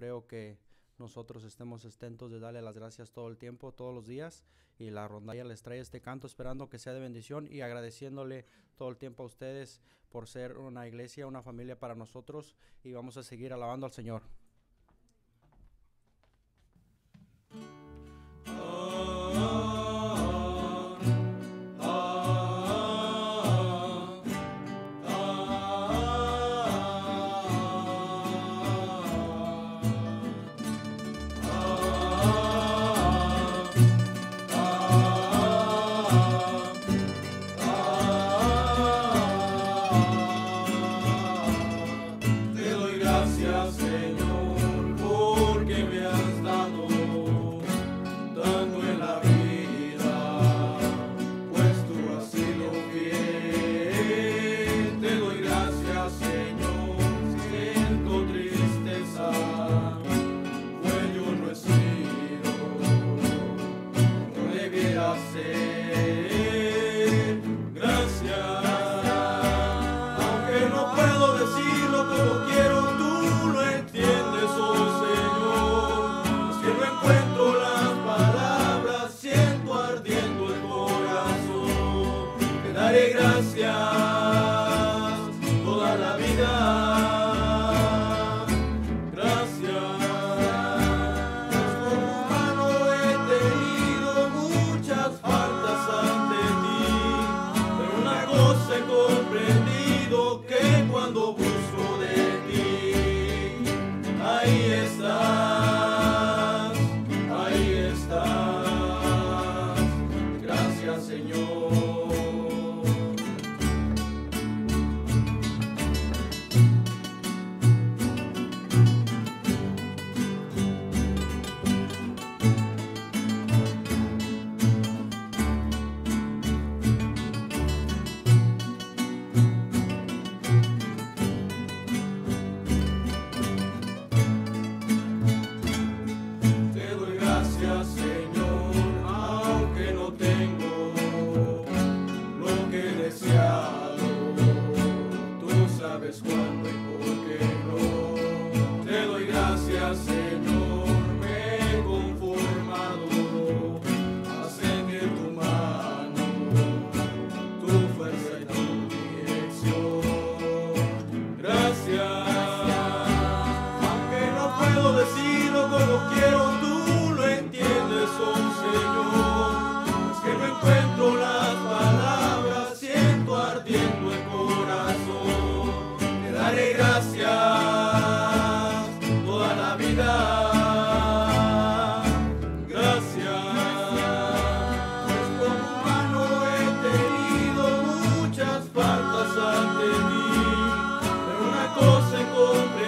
creo que nosotros estemos exentos de darle las gracias todo el tiempo, todos los días, y la rondalla les trae este canto esperando que sea de bendición y agradeciéndole todo el tiempo a ustedes por ser una iglesia, una familia para nosotros, y vamos a seguir alabando al Señor.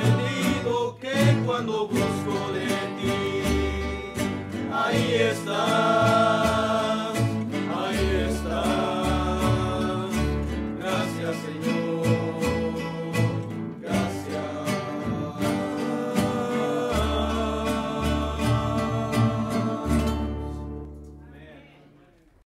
Cuando busco de ti, ahí está.